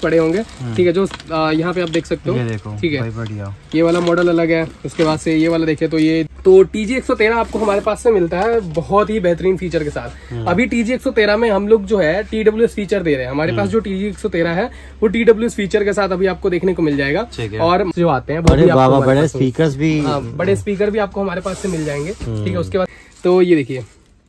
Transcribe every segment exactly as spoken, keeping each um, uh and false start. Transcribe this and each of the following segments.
पड़े होंगे। ठीक है, जो यहाँ पे आप देख सकते हो। ठीक है, बढ़िया। ये वाला मॉडल अलग है, उसके बाद से ये वाला देखे तो ये तो टी जी एक सौ तेरह आपको हमारे पास से मिलता है बहुत ही बेहतरीन फीचर के साथ। अभी टी जी एक सौ तेरह में हम लोग जो है टी डब्ल्यू एस फीचर दे रहे हैं। हमारे पास जो टी जी एक सौ तेरह है वो टी डब्ल्यू एस फीचर के साथ अभी आपको देखने को मिल जाएगा। और जो आते हैं बड़े बड़े स्पीकर भी, बड़े स्पीकर भी आपको हमारे पास से मिल जाएंगे। ठीक है, उसके बाद तो ये देखिए,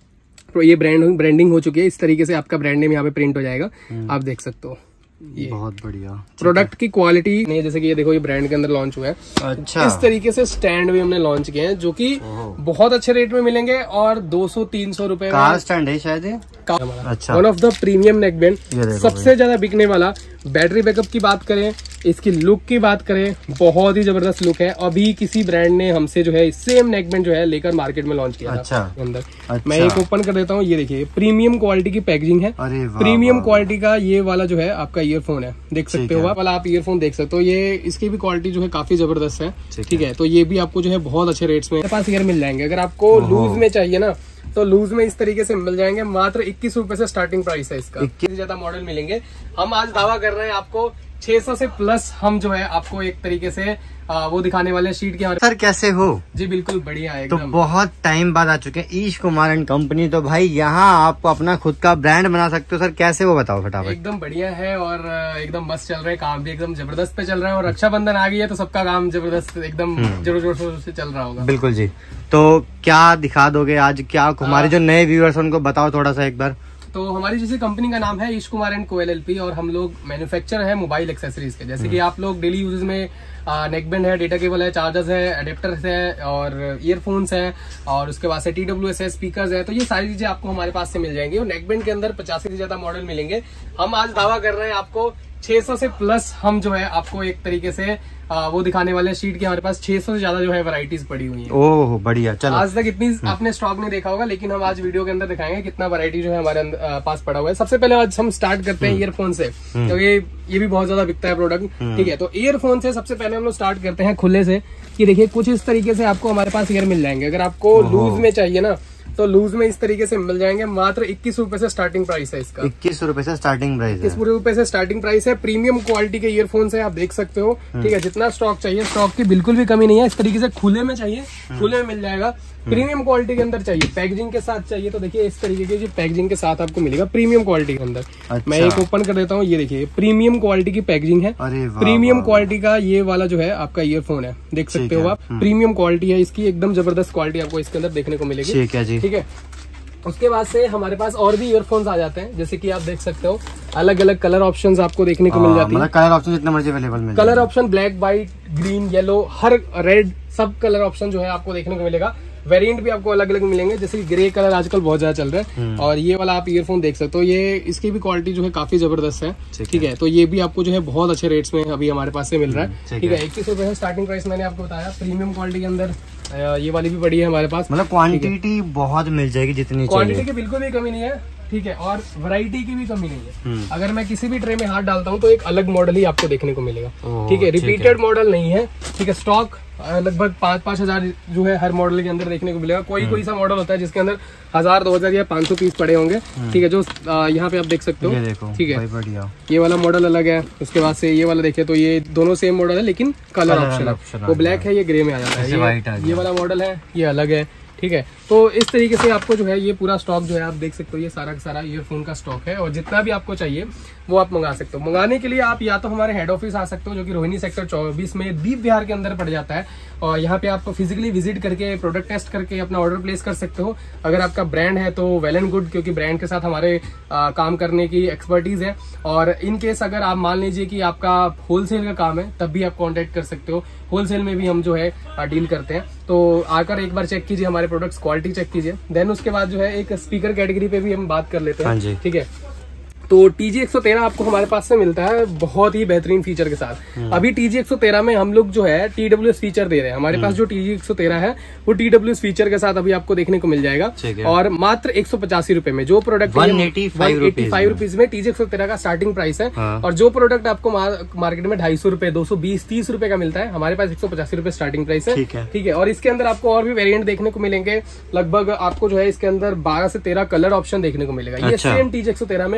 तो ये ब्रांड ब्रांडिंग हो चुकी है। इस तरीके से आपका ब्रांड नेम यहाँ पे प्रिंट हो जाएगा, आप देख सकते हो। ये बहुत बढ़िया प्रोडक्ट की क्वालिटी नहीं है, जैसे कि ये देखो ये ब्रांड के अंदर लॉन्च हुआ है। अच्छा, इस तरीके से स्टैंड भी हमने लॉन्च किए हैं जो कि बहुत अच्छे रेट में मिलेंगे और दो सौ तीन सौ रुपए कार स्टैंड है शायद। अच्छा, one of the premium neckband, सबसे ज्यादा बिकने वाला। बैटरी बैकअप की बात करें, इसकी लुक की बात करें, बहुत ही जबरदस्त लुक है। अभी किसी ब्रांड ने हमसे जो है सेम नेक बैंड जो है लेकर मार्केट में लॉन्च किया अच्छा, था अंदर। अच्छा, मैं एक ओपन कर देता हूँ। ये देखिए प्रीमियम क्वालिटी की पैकेजिंग है, प्रीमियम क्वालिटी का ये वाला जो है आपका ईयरफोन है, देख सकते हो आप वाला आप ईयरफोन देख सकते हो। ये इसकी भी क्वालिटी जो है काफी जबरदस्त है। ठीक है, तो ये भी आपको जो है बहुत अच्छे रेट्स में पास ईयर मिल जाएंगे। अगर आपको लूज में चाहिए ना तो लूज में इस तरीके से मिल जाएंगे। मात्र इक्कीस रुपए से स्टार्टिंग प्राइस है इसका। इक्कीस ज्यादा मॉडल मिलेंगे। हम आज दावा कर रहे हैं आपको छह सौ से प्लस हम जो है आपको एक तरीके से आ, वो दिखाने वाले शीट के। सर कैसे हो? जी बिल्कुल बढ़िया है। तो बहुत टाइम बाद आ चुके हैं ईश कुमार एंड कंपनी। तो भाई यहाँ आपको अपना खुद का ब्रांड बना सकते हो सर, कैसे वो बताओ फटाफट। एकदम बढ़िया है और एकदम मस्त चल रहा है, काम भी एकदम जबरदस्त पे चल रहा है। और रक्षाबंधन आ गई है तो सबका काम जबरदस्त एकदम जोर जोर शोर से चल रहा होगा। बिल्कुल जी। तो क्या दिखा दोगे आज, क्या हमारे जो नए व्यूअर्स उनको बताओ थोड़ा सा एक बार। तो हमारी जैसे कंपनी का नाम है Ish Kumar and co L L P और हम लोग मैन्युफैक्चर है मोबाइल एक्सेसरीज के। जैसे कि आप लोग डेली यूजेस में नेकबैंड है, डेटा केबल है, चार्जर्स है, अडेप्टर्स है और ईयरफोन्स है और उसके बाद से टी डब्ल्यू एस है, स्पीकर्स है। तो ये सारी चीजें आपको हमारे पास से मिल जाएंगी। और नेकबैंड के अंदर पचासी से ज्यादा मॉडल मिलेंगे। हम आज दावा कर रहे हैं आपको छह सौ से प्लस हम जो है आपको एक तरीके से आ, वो दिखाने वाले शीट की। हमारे पास छह सौ से ज्यादा जो है वैरायटीज पड़ी हुई है। ओह बढ़िया। चलो, आज तक इतनी आपने स्टॉक नहीं देखा होगा, लेकिन हम आज वीडियो के अंदर दिखाएंगे कितना वैरायटी जो है हमारे पास पड़ा हुआ है। सबसे पहले आज हम स्टार्ट करते हैं ईयरफोन से, तो ये ये भी बहुत ज्यादा बिकता है प्रोडक्ट। ठीक है, तो ईयरफोन से सबसे पहले हम लोग स्टार्ट करते हैं खुले से। कि देखिए कुछ इस तरीके से आपको हमारे पास ईयर मिल जाएंगे। अगर आपको लूज में चाहिए ना तो लूज में इस तरीके से मिल जाएंगे। मात्र इक्कीस रुपए से स्टार्टिंग प्राइस है इसका। इक्कीस रुपए से स्टार्टिंग प्राइस है। इक्कीस रुपए से स्टार्टिंग प्राइस है। प्रीमियम क्वालिटी के ईयरफोन्स है, आप देख सकते हो। ठीक है, जितना स्टॉक चाहिए, स्टॉक की बिल्कुल भी कमी नहीं है। इस तरीके से खुले में चाहिए, खुले में मिल जाएगा। प्रीमियम क्वालिटी के अंदर चाहिए, पैकेजिंग के साथ चाहिए तो देखिए इस तरीके की पैकेजिंग के साथ आपको मिलेगा प्रीमियम क्वालिटी के अंदर। अच्छा, मैं एक ओपन कर देता हूँ। ये देखिए प्रीमियम क्वालिटी की पैकेजिंग है, प्रीमियम क्वालिटी का ये वाला जो है आपका ईयरफोन है, देख सकते हो आप। प्रीमियम क्वालिटी है इसकी, एकदम जबरदस्त क्वालिटी आपको इसके अंदर देखने को मिलेगी। ठीक है जी। ठीक है, उसके बाद से हमारे पास और भी ईयरफोन्स आ जाते हैं। जैसे कि आप देख सकते हो अलग अलग कलर ऑप्शंस आपको देखने को मिल जाती है। कलर ऑप्शन जितना मर्जी अवेलेबल मिल colour option black, white, green, yellow, हर रेड, सब कलर ऑप्शन जो है आपको देखने को मिलेगा। वेरिएंट भी आपको अलग अलग मिलेंगे, जैसे कि ग्रे कलर आजकल बहुत ज्यादा चल रहा है। और ये वाला आप ईयरफोन देख सकते हो, ये इसकी भी क्वालिटी जो है काफी जबरदस्त है। ठीक है, तो ये भी आपको जो है बहुत अच्छे रेट्स में अभी हमारे पास से मिल रहा है। ठीक है, इक्कीस रुपए है स्टार्टिंग प्राइस, मैंने आपको बताया। प्रीमियम क्वालिटी के अंदर ये वाली भी बड़ी है हमारे पास। मतलब क्वांटिटी बहुत मिल जाएगी जितनी क्वांटिटी की बिल्कुल भी कमी नहीं है। ठीक है, और वैरायटी की भी कमी नहीं है। अगर मैं किसी भी ट्रे में हाथ डालता हूँ तो एक अलग मॉडल ही आपको देखने को मिलेगा। ठीक है, रिपीटेड मॉडल नहीं है। ठीक है, स्टॉक लगभग पाँच पाँच हजार जो है हर मॉडल के अंदर देखने को मिलेगा। कोई कोई सा मॉडल होता है जिसके अंदर हजार दो हजार या पाँच सौ पीस पड़े होंगे। ठीक है, जो यहाँ पे आप देख सकते हो। ठीक है, बढ़िया। ये वाला मॉडल अलग है, उसके बाद से ये वाला देखिए तो ये दोनों सेम मॉडल है लेकिन कलर ऑप्शन है। वो ब्लैक है, ये ग्रे में आ जाता है। ये वाला मॉडल है, ये अलग है। ठीक है, तो इस तरीके से आपको जो है ये पूरा स्टॉक जो है आप देख सकते हो, ये सारा का सारा ईयरफोन का स्टॉक है। और जितना भी आपको चाहिए वो आप मंगा सकते हो। मंगाने के लिए आप या तो हमारे हेड ऑफिस आ सकते हो जो कि रोहिणी सेक्टर चौबीस में दीप विहार के अंदर पड़ जाता है। और यहाँ पे आप फिजिकली विजिट करके प्रोडक्ट टेस्ट करके अपना ऑर्डर प्लेस कर सकते हो। अगर आपका ब्रांड है तो वेल एंड गुड, क्योंकि ब्रांड के साथ हमारे आ, काम करने की एक्सपर्टीज है। और इन केस अगर आप मान लीजिए कि आपका होलसेल का काम है तब भी आप कॉन्टेक्ट कर सकते हो। होलसेल में भी हम जो है डील करते हैं। तो आकर एक बार चेक कीजिए, हमारे प्रोडक्ट्स क्वालिटी चेक कीजिए। देन उसके बाद जो है एक स्पीकर कैटेगरी पे भी हम बात कर लेते हैं। ठीक है, तो टी जी एक सौ तेरह आपको हमारे पास से मिलता है बहुत ही बेहतरीन फीचर के साथ। अभी टी जी एक सौ तेरह में हम लोग जो है टी डब्ल्यू एस फीचर दे रहे हैं। हमारे पास जो टी जी एक सौ तेरह है वो टी डब्ल्यू एस फीचर के साथ अभी आपको देखने को मिल जाएगा। और मात्र एक सौ पचासी रुपए में जो product one eighty five rupees में टी जी एक सौ तेरह का स्टार्टिंग प्राइस है। और जो प्रोडक्ट आपको मार्केट में ढाई सौ रुपए, दो सौ बीस, तीस रुपए का मिलता है, हमारे पास एक सौ पचासी रुपए स्टार्टिंग प्राइस है। ठीक है, और इसके अंदर आपको और भी वेरियंट देखने को मिलेंगे। लगभग आपको जो है इसके अंदर बारह से तेरह कलर ऑप्शन देखने को मिलेगा। ये सेम टी जी एक सौ तेरह में। और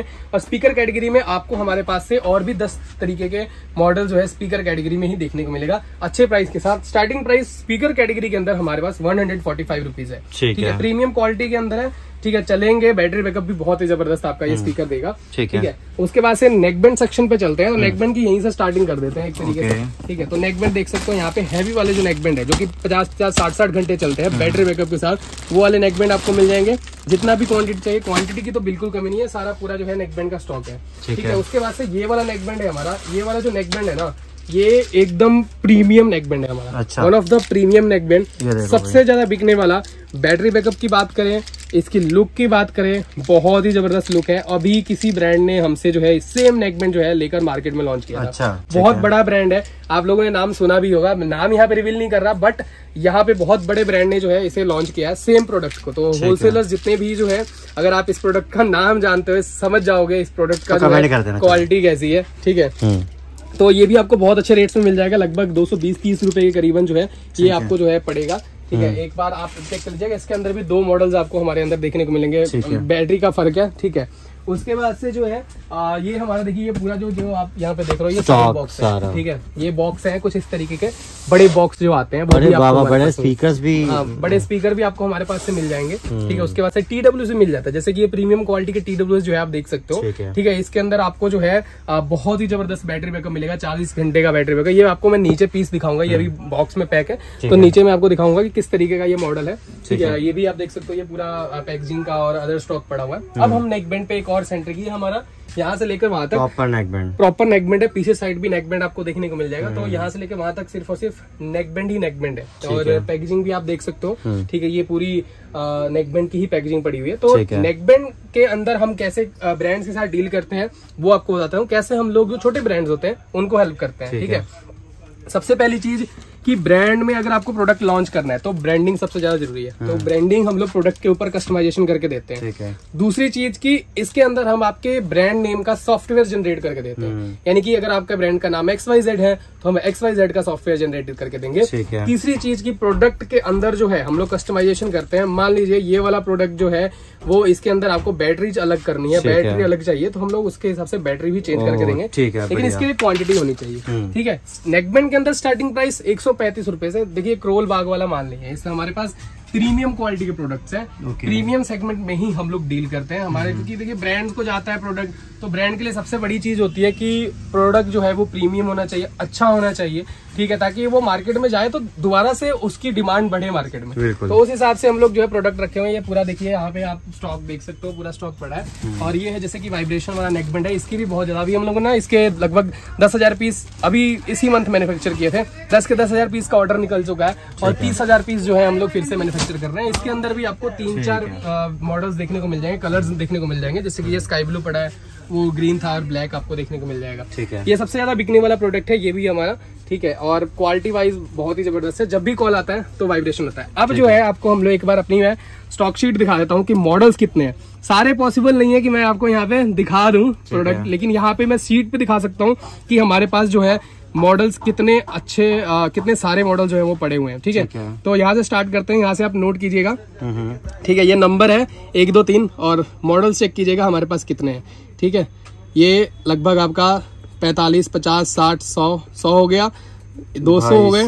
स्पीकर कैटेगरी में आपको हमारे पास से और भी दस तरीके के मॉडल जो है स्पीकर कैटेगरी में ही देखने को मिलेगा अच्छे प्राइस के साथ। स्टार्टिंग प्राइस स्पीकर कैटेगरी के अंदर हमारे पास one hundred forty five rupees है, ठीक है, प्रीमियम क्वालिटी के अंदर है, ठीक है, चलेंगे, बैटरी बैकअप भी बहुत ही जबरदस्त आपका ये स्पीकर देगा, ठीक है। उसके बाद से नेकबैंड सेक्शन पे चलते हैं, तो नेकबैंड की यहीं से स्टार्टिंग कर देते हैं एक तरीके से, ठीक है। तो नेकबैंड देख सकते हो यहाँ पे हैवी वाले जो नेकबैंड है जो कि पचास पचास साठ साठ घंटे चलते हैं बैटरी बैकअप के साथ, वो वाले नेकबैंड आपको मिल जाएंगे। जितना भी क्वांटिटी चाहिए, क्वांटिटी की तो बिल्कुल कमी नहीं है, सारा पूरा जो है नेकबैंड का स्टॉक है, ठीक है। उसके बाद से ये वाला नेकबैंड है हमारा, ये वाला जो नेकबैंड है ना, ये एकदम प्रीमियम नेकबैंड है हमारा, अच्छा। One of the premium neckband, सबसे ज्यादा बिकने वाला। बैटरी बैकअप की बात करें, इसकी लुक की बात करें, बहुत ही जबरदस्त लुक है। अभी किसी ब्रांड ने हमसे जो है सेम नेकबैंड जो है लेकर मार्केट में लॉन्च किया, अच्छा, था। बहुत बड़ा ब्रांड है, आप लोगों ने नाम सुना भी होगा, नाम यहाँ पे रिवील नहीं कर रहा, बट यहाँ पे बहुत बड़े ब्रांड ने जो है इसे लॉन्च किया है सेम प्रोडक्ट को। तो होलसेलर्स जितने भी जो है, अगर आप इस प्रोडक्ट का नाम जानते हो, समझ जाओगे इस प्रोडक्ट का क्वालिटी कैसी है, ठीक है। तो ये भी आपको बहुत अच्छे रेट्स में मिल जाएगा, लगभग दो सौ बीस तीस रुपए के करीबन जो है ये आपको जो है पड़ेगा, ठीक है। एक बार आप चेक कर लीजिएगा, इसके अंदर भी दो मॉडल्स आपको हमारे अंदर देखने को मिलेंगे, बैटरी का फर्क है, ठीक है। उसके बाद से जो है आ, ये हमारा देखिए, ये पूरा जो जो आप यहाँ पे देख रहे हो, ये सारे बॉक्स है, ठीक है। ये बॉक्स है कुछ इस तरीके के बड़े बॉक्स जो आते हैं, बड़े बड़े स्पीकर्स भी, हाँ, बड़े स्पीकर भी आपको हमारे पास से मिल जाएंगे, ठीक है। उसके बाद से टी डब्ल्यू से मिल जाता है, जैसे कि ये प्रीमियम क्वालिटी के टी डब्ल्यू जो है आप देख सकते हो, ठीक है। इसके अंदर आपको जो है आ, बहुत ही जबरदस्त बैटरी बैकअप मिलेगा, चालीस घंटे का बैटरी बैकअप। ये आपको मैं नीचे पीस दिखाऊंगा, ये अभी बॉक्स में पैक है, तो नीचे मैं आपको दिखाऊंगा कि किस तरीके का ये मॉडल है, ठीक है। ये भी आप देख सकते हो, ये पूरा पैकेजिंग का और अदर स्टॉक पड़ा हुआ है। अब हम नेकबैंड पे एक और सेंटर की, हमारा यहाँ से लेकर वहां तक प्रॉपर नेकबैंड, प्रॉपर नेकबैंड है, पीछे साइड भी नेकबैंड आपको देखने को मिल जाएगा। तो यहाँ से लेकर वहां तक सिर्फ और सिर्फ नेकबैंड ही नेकबैंड है, और पैकेजिंग भी आप देख सकते हो, ठीक है। ये पूरी नेकबैंड की ही पैकेजिंग पड़ी हुई है। तो नेकबैंड के अंदर हम कैसे ब्रांड्स के साथ डील करते हैं वो आपको बताता हूँ, कैसे हम लोग जो छोटे ब्रांड्स होते हैं उनको हेल्प करते हैं, ठीक है। सबसे पहली चीज कि ब्रांड में अगर आपको प्रोडक्ट लॉन्च करना है तो ब्रांडिंग सबसे ज्यादा जरूरी है, तो ब्रांडिंग हम लोग प्रोडक्ट के ऊपर कस्टमाइजेशन करके देते हैं, ठीक है। दूसरी चीज कि इसके अंदर हम आपके ब्रांड नेम का सॉफ्टवेयर जनरेट करके देते हैं, यानी कि अगर आपका ब्रांड का नाम एक्स वाई जेड है तो हम एक्स वाई जेड का सॉफ्टवेयर जनरेट करके देंगे। तीसरी चीज की प्रोडक्ट के अंदर जो है हम लोग कस्टमाइजेशन करते हैं। मान लीजिए ये वाला प्रोडक्ट जो है वो इसके अंदर आपको बैटरी अलग करनी है, बैटरी अलग चाहिए, तो हम लोग उसके हिसाब से बैटरी भी चेंज करके देंगे, ठीक है। लेकिन इसके लिए क्वांटिटी होनी चाहिए, ठीक है। नेकबैंड के अंदर स्टार्टिंग प्राइस एक सौ पैंतीस रुपए से, देखिए क्रोल बाग वाला मान लीजिए, इससे हमारे पास प्रीमियम क्वालिटी के प्रोडक्ट्स हैं, प्रीमियम सेगमेंट में ही हम लोग डील करते हैं हमारे, क्योंकि देखिए ब्रांड को जाता है प्रोडक्ट, तो ब्रांड के लिए सबसे बड़ी चीज होती है कि प्रोडक्ट जो है वो प्रीमियम होना चाहिए, अच्छा होना चाहिए, ठीक है, ताकि वो मार्केट में जाए तो दोबारा से उसकी डिमांड बढ़े मार्केट में। तो उस हिसाब से हम लोग जो है प्रोडक्ट रखे हुए हैं। ये पूरा देखिए यहाँ पे आप स्टॉक देख सकते हो, पूरा स्टॉक पड़ा है। और ये है जैसे कि वाइब्रेशन वाला नेकबैंड है, इसकी भी बहुत ज्यादा, अभी हम लोगों ने इसके लगभग दस हजार पीस अभी इसी मंथ मैन्युफैक्चर किए थे, दस के दस हजार पीस का ऑर्डर निकल चुका है, और तीस हजार पीस जो है हम लोग फिर से मैन्युफैक्चर कर रहे हैं। इसके अंदर भी आपको तीन चार मॉडल्स देखने को मिल जाएंगे, कलर्स देखने को मिल जाएंगे, जैसे कि ये स्काई ब्लू पड़ा है, वो ग्रीन था और ब्लैक आपको देखने को मिल जाएगा, ठीक है। ये सबसे ज्यादा बिकने वाला प्रोडक्ट है, ये भी हमारा, ठीक है। और क्वालिटी वाइज बहुत ही जबरदस्त है, जब भी कॉल आता है तो वाइब्रेशन होता है। अब जो है आपको हम लोग एक बार अपनी मैं स्टॉक शीट दिखा देता हूँ कि मॉडल्स कितने हैं। सारे पॉसिबल नहीं है कि मैं आपको यहाँ पे दिखा दूं प्रोडक्ट, लेकिन यहाँ पे मैं शीट पे दिखा सकता हूँ कि हमारे पास जो है मॉडल्स कितने अच्छे आ, कितने सारे मॉडल जो है वो पड़े हुए हैं, ठीक है। तो यहाँ से स्टार्ट करते हैं, यहाँ से आप नोट कीजिएगा, ठीक है। ये नंबर है एक दो तीन, और मॉडल्स चेक कीजिएगा हमारे पास कितने हैं, ठीक है। ये लगभग आपका पैंतालीस पचास साठ सौ सौ हो गया, दो सौ हो गए,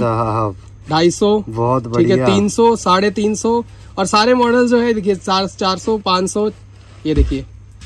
ढाई सौ, बहुत ठीक है, तीन सौ, साढ़े तीन सौ, और सारे मॉडल जो है देखिए चार चार सौ पाँच सौ, ये देखिए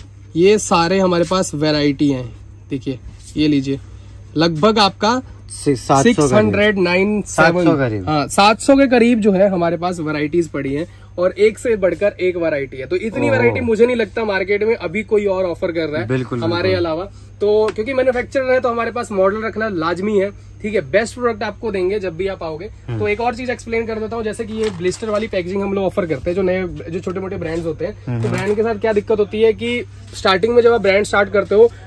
ये सारे हमारे पास वैरायटी हैं, देखिए ये लीजिए लगभग आपका सिक्स हंड्रेड नाइन सेवन, हाँ सात सौ के करीब जो है हमारे पास वैरायटीज पड़ी हैं, और एक से बढ़कर एक वैरायटी है। तो इतनी वैरायटी मुझे नहीं लगता मार्केट में अभी कोई और ऑफर कर रहा है बिल्कुल, हमारे बिल्कुल। अलावा तो क्योंकि मैन्युफैक्चरर है तो हमारे पास मॉडल रखना लाजमी है, ठीक है। बेस्ट प्रोडक्ट आपको देंगे जब भी आप आओगे। तो एक और चीज एक्सप्लेन कर देता हूँ, जैसे कि ये ब्लिस्टर वाली पैकेजिंग हम लोग ऑफर करते हैं, जो नए जो छोटे मोटे ब्रांड्स होते हैं, तो ब्रांड के साथ क्या दिक्कत होती है कि स्टार्टिंग में जब आप ब्रांड स्टार्ट करते हो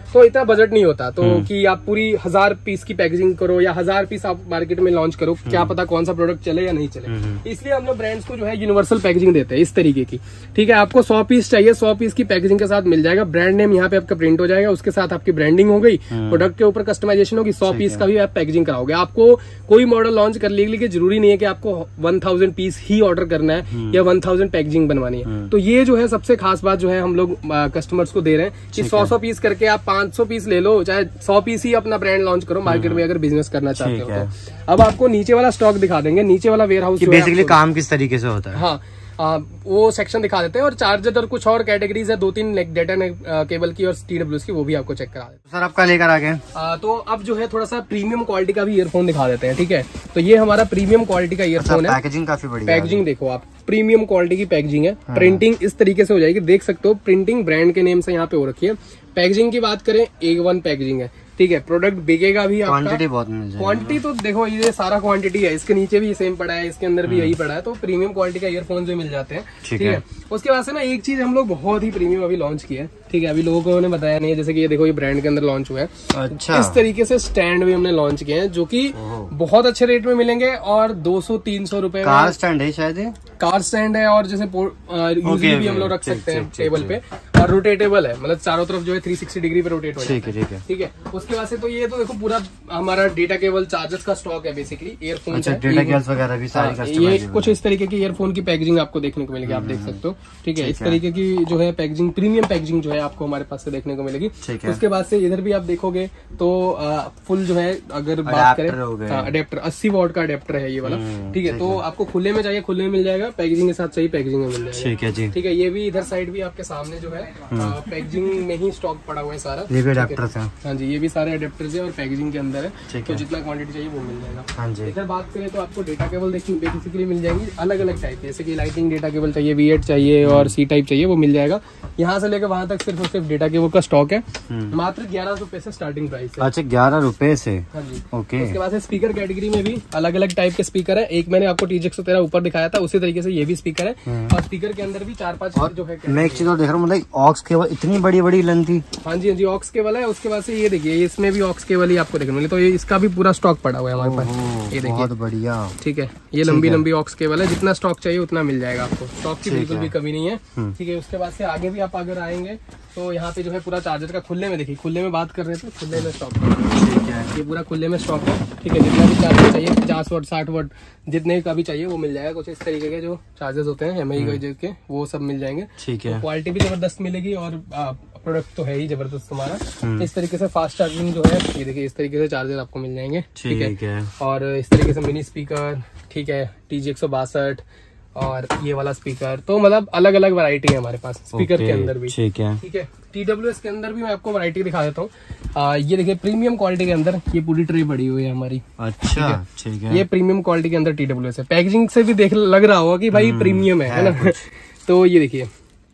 तो इतना बजट नहीं होता, तो कि आप पूरी हजार पीस की पैकेजिंग करो या हजार पीस आप मार्केट में लॉन्च करो, क्या पता कौन सा प्रोडक्ट चले या नहीं चले। इसलिए हम लोग ब्रांड्स को जो है यूनिवर्सल पैकेजिंग देते हैं इस तरीके की। ठीक है, आपको सौ पीस चाहिए, सौ पीस की पैकेजिंग के साथ मिल जाएगा, ब्रांड नेम यहाँ पे आपका प्रिंट हो जाएगा, उसके साथ आपकी ब्रांडिंग हो गई, प्रोडक्ट के ऊपर कस्टमाइजेशन होगी, सौ पीस का भी आप पैकेजिंग कराओगे। आपको कोई मॉडल लॉन्च करने के लिए जरूरी नहीं है कि आपको वन थाउजेंड पीस ही ऑर्डर करना है या वन थाउजेंड पैकेजिंग बनवानी है। तो ये जो है सबसे खास बात जो है हम लोग कस्टमर्स को दे रहे हैं कि सौ सौ पीस करके आप पांच सौ पीस ले लो, चाहे सौ पीस ही अपना ब्रांड लॉन्च करो मार्केट में अगर बिजनेस करना चाहते हो तो। अब आपको नीचे वाला स्टॉक दिखा देंगे, नीचे वाला वेयर हाउस बेसिकली काम किस तरीके से होता है। हाँ, आ, वो सेक्शन दिखा देते हैं, और चार्जर और कुछ और कैटेगरीज है, दो तीन डेटा केबल की और टीडब्ल्यूएस की, वो भी आपको चेक करा देते हैं। सर आपका लेकर आ गए। तो अब जो है थोड़ा सा प्रीमियम क्वालिटी का भी ईयरफोन दिखा देते हैं। ठीक है, तो ये हमारा प्रीमियम क्वालिटी का ईयरफोन है। पैकेजिंग काफी बढ़िया, पैकेजिंग देखो आप, प्रीमियम क्वालिटी की पैकेजिंग है। प्रिंटिंग इस तरीके से हो जाएगी, देख सकते हो, प्रिंटिंग ब्रांड के नेम से यहाँ पे हो रखी है। पैकेजिंग की बात करें, ए वन पैकेजिंग है। ठीक है, प्रोडक्ट बिकेगा भी, क्वांटिटी बहुत मिल जाएगी। क्वांटिटी तो देखो ये सारा क्वांटिटी है, इसके नीचे भी सेम पड़ा है, इसके अंदर भी यही पड़ा है, तो प्रीमियम क्वालिटी का ईयरफोन जो मिल जाते हैं। ठीक है, उसके बाद से ना एक चीज हम लोग बहुत ही प्रीमियम अभी लॉन्च की है। ठीक है, अभी लोगों ने बताया नहीं है, जैसे कि ये देखो, ये ब्रांड के अंदर लॉन्च हुआ है। अच्छा, इस तरीके से स्टैंड भी हमने लॉन्च किए हैं, जो की बहुत अच्छे रेट में मिलेंगे, और दो सौ तीन सौ रुपए कार स्टैंड है शायद, कार स्टैंड है, और जैसे यूजली भी हम लोग रख सकते हैं टेबल पे, और रोटेटेबल है, मतलब चारों तरफ जो है थ्री सिक्सटी डिग्री पे रोटेट हो जाता है। ठीक है, उसके बाद से तो ये तो देखो पूरा हमारा डेटा केबल चार्जर्स का स्टॉक है, बेसिकली ईयरफोन। अच्छा, डेटा केबल्स वगैरह भी सारी कस्टमाइजेबल। ये कुछ इस तरीके की ईयरफोन की पैकेजिंग आपको देखने को मिलेगी, आप देख सकते हो। ठीक है, इस तरीके की जो है पैकेजिंग, प्रीमियम पैकेजिंग जो है आपको हमारे पास से देखने को मिलेगी। उसके बाद से इधर भी आप देखोगे तो फुल जो है, अगर बात करें अडेप्टर, अस्सी वॉट का अडेप्टर है ये वाला। ठीक है, तो आपको खुले में चाहिए खुले में मिल जाएगा, पैकेजिंग के साथ चाहिए पैकेजिंग में मिल जाएगा। ठीक है जी। ठीक है, ये भी इधर साइड भी आपके सामने जो है पैकेजिंग में ही स्टॉक पड़ा हुआ है सारा। ये भी अडेप्टर्स हैं। हाँ जी, ये भी सारे अडेप्टर्स है और पैकेजिंग के अंदर है, तो जितना क्वांटिटी चाहिए वो मिल जाएगा। हाँ जी। इधर बात करें तो आपको डेटा केबल देखिए बेसिकली मिल जाएंगी अलग अलग टाइप, जैसे कि लाइटिंग डेटा केबल चाहिए, वी एट चाहिए और सी टाइप चाहिए, वो मिल जाएगा। यहाँ से लेकर वहाँ तक सिर्फ और सिर्फ डेटा केबल का स्टॉक है, मात्र ग्यारह रुपए से स्टार्टिंग प्राइस है। अच्छा, ग्यारह रुपए से। हाँ जी, ओके। उसके बाद स्पीकर कैटेगरी में भी अलग अलग टाइप के स्पीकर है। एक मैंने आपको टी जे एक सौ तेरह ऊपर दिखाया था, उसी तरीके से ये भी स्पीकर है, और स्पीकर के अंदर भी चार पांच जो है। मैं एक चीज और देख रहा हूँ, मतलब ऑक्स केबल इतनी बड़ी बड़ी लेंथी। हाँ जी, हाँ जी, ऑक्स केबल है। उसके बाद से ये देखिए, इसमें भी ऑक्स केबल ही आपको देखने मिले, तो ये इसका भी पूरा स्टॉक पड़ा हुआ है हमारे पास। ये देखिए, बहुत बढ़िया। ठीक है, ये लंबी लंबी ऑक्स केबल है, जितना स्टॉक चाहिए उतना मिल जाएगा आपको, स्टॉक की बिल्कुल भी कमी नहीं है। ठीक है, उसके बाद से आगे भी आप अगर आएंगे तो यहाँ पे जो है पूरा चार्जर का खुले में, देखिए खुले में बात कर रहे थे, खुले में स्टॉक है। ठीक है, ये पूरा खुले में स्टॉक है। ठीक है, जितना भी चार्जर चाहिए, पचास वाट साठ वाट जितने का भी चाहिए वो मिल जाएगा। कुछ इस तरीके के जो चार्जर्स होते हैं एम आई के, वो सब मिल जाएंगे। ठीक है, क्वालिटी भी जबरदस्त मिलेगी, और प्रोडक्ट तो है ही जबरदस्त हमारा। इस तरीके से फास्ट चार्जिंग जो है, ये देखिए इस तरीके से चार्जर आपको मिल जाएंगे। ठीक है, और इस तरीके से मिनी स्पीकर, ठीक है, टी जे एक सौ बासठ और ये वाला स्पीकर, तो मतलब अलग अलग वैरायटी है हमारे पास स्पीकर के अंदर भी। ठीक है, ठीक है, टीडब्ल्यूएस के अंदर भी मैं आपको वैरायटी दिखा देता हूँ। ये देखिए, प्रीमियम क्वालिटी के अंदर ये पूरी ट्रे पड़ी हुई है हमारी। अच्छा, ठीक है, ये प्रीमियम क्वालिटी के अंदर टीडब्ल्यूएस है। पैकेजिंग से भी देख लग रहा होगा कि भाई प्रीमियम है, है ना। तो ये देखिए,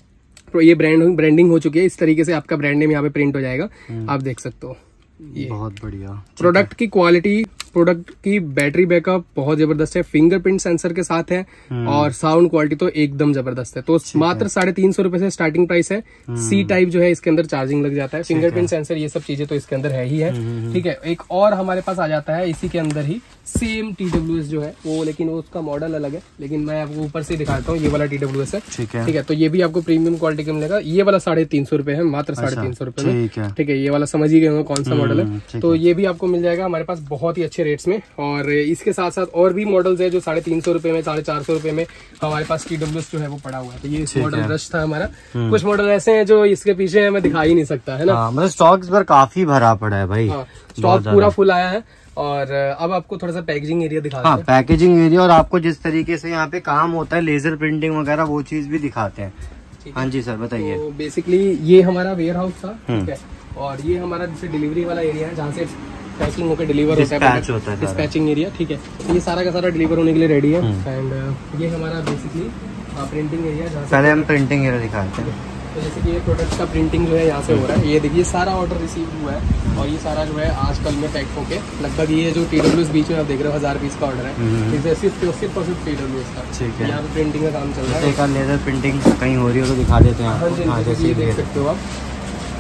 तो ये ब्रांड ब्रांडिंग हो चुकी है, इस तरीके से आपका ब्रांड नेम यहाँ पे प्रिंट हो जाएगा, आप देख सकते हो। ये बहुत बढ़िया प्रोडक्ट की क्वालिटी, प्रोडक्ट की बैटरी बैकअप बहुत जबरदस्त है, फिंगरप्रिंट सेंसर के साथ है, और साउंड क्वालिटी तो एकदम जबरदस्त है। तो मात्र साढ़े तीन सौ रुपए से स्टार्टिंग प्राइस है। सी टाइप जो है इसके अंदर चार्जिंग लग जाता है, फिंगरप्रिंट सेंसर, ये सब चीजें तो इसके अंदर है ही है। ठीक है, एक और हमारे पास आ जाता है इसी के अंदर ही सेम टीडब्ल्यूएस जो है वो, लेकिन वो उसका मॉडल अलग है, लेकिन मैं आपको ऊपर से दिखाता हूँ। ये वाला टीडब्ल्यूएस है। ठीक है, ठीक है, तो ये भी आपको प्रीमियम क्वालिटी का मिलेगा। ये वाला साढ़े तीन सौ रुपए है, मात्र साढ़े तीन सौ रुपए में। ठीक है, ये वाला समझ ही गए होंगे कौन सा मॉडल है, तो ये भी आपको मिल जाएगा हमारे पास बहुत ही अच्छे रेट्स में। और इसके साथ साथ और भी मॉडल्स है जो साढ़े तीन सौ रुपए में, साढ़े चार सौ रुपए में हमारे पास टीडब्ल्यूएस जो है वो पड़ा हुआ है। तो ये मॉडल रश था हमारा। कुछ मॉडल ऐसे हैं जो इसके पीछे मैं दिखा ही नहीं सकता, है ना। मतलब स्टॉक इस बार काफी भरा पड़ा है भाई, स्टॉक पूरा फुल आया है। और अब आपको थोड़ा सा पैकेजिंग एरिया दिखाते हैं। पैकेजिंग एरिया, और आपको जिस तरीके से यहाँ पे काम होता है, लेजर प्रिंटिंग वगैरह, वो चीज भी दिखाते हैं। हाँ जी सर, बताइए। तो बेसिकली ये हमारा वेयर हाउस था, ठीक है, और ये हमारा जैसे डिलीवरी वाला एरिया है, जहाँ से पैकिंग होकर डिलीवर होता है, डिस्पैचिंग एरिया। ठीक है, तो ये सारा का सारा डिलीवर होने के लिए रेडी है। एंड ये हमारा बेसिकली प्रिंटिंग एरिया, जहाँ पहले हम प्रिंटिंग एरिया दिखाते हैं। तो जैसे कि ये प्रोडक्ट का प्रिंटिंग जो है यहाँ से हो रहा है, ये देखिए सारा ऑर्डर रिसीव हुआ है, और ये सारा जो है आज कल में पैक होके लगभग ये जो टीडब्ल्यूएस बीच में आप देख रहे हो हजार पीस का ऑर्डर है, इसे सिर्फ सिर्फ और सिर्फ टीडब्ल्यूएस का। ठीक है, यहाँ पे प्रिंटिंग का काम चल रहा है। लेजर प्रिंटिंग कहीं हो रही हो तो दिखा देते हैं। हाँ जी, ये देख सकते हो आप।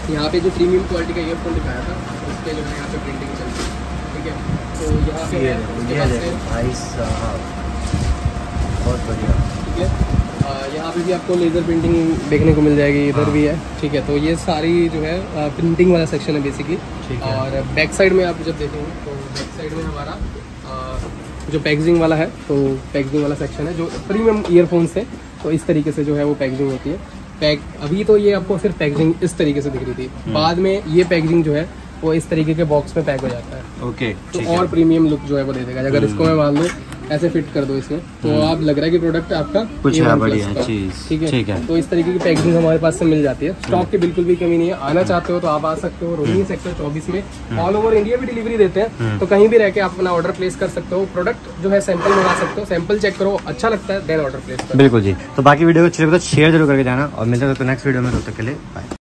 यहाँ पे जो प्रीमियम क्वालिटी का ईयरफोन दिखाया था उसके जो है यहाँ पे प्रिंटिंग चलती है, ठीक है। तो यहाँ पे है उसके पास से भाई साहब बहुत बढ़िया, ठीक है। आ, यहाँ पे भी आपको लेज़र प्रिंटिंग देखने को मिल जाएगी, इधर भी है, ठीक है। तो ये सारी जो है प्रिंटिंग वाला सेक्शन है बेसिकली। और बैक साइड में आप जब देखेंगे तो बैक साइड में हमारा आ, जो पैकेजिंग वाला है, तो पैकेजिंग वाला सेक्शन है जो प्रीमियम ईयरफोन्स है, तो इस तरीके से जो है वो पैकेजिंग होती है। पैक अभी तो ये आपको सिर्फ पैकेजिंग इस तरीके से दिख रही थी, बाद में ये पैकेजिंग जो है वो इस तरीके के बॉक्स में पैक हो जाता है। ओके, तो और प्रीमियम लुक जो है वो दे देगा। अगर इसको मैं मान लूँ ऐसे फिट कर दो इसमें, तो आप लग रहा है कि प्रोडक्ट आपका कुछ A वन बढ़िया प्लस का, चीज, ठीक है, ठीक है। तो इस तरीके की पैकेजिंग हमारे पास से मिल जाती है। स्टॉक की बिल्कुल भी कमी नहीं है। आना चाहते हो तो आप आ सकते हो। रोहिणी सेक्टर चौबीस में ऑल ओवर इंडिया भी डिलीवरी देते हैं, तो कहीं भी रह के आप अपना ऑर्डर प्लेस कर सकते हो। प्रोडक्ट जो है सैंपल मंगा सकते हो, सैंपल चेक करो, अच्छा लगता है देन ऑर्डर प्लेस करो। बिल्कुल जी। तो बाकी वीडियो को अच्छी लगे तो शेयर जरूर करके जाना और मिलते हैं नेक्स्ट वीडियो में, तब तक के लिए बाय।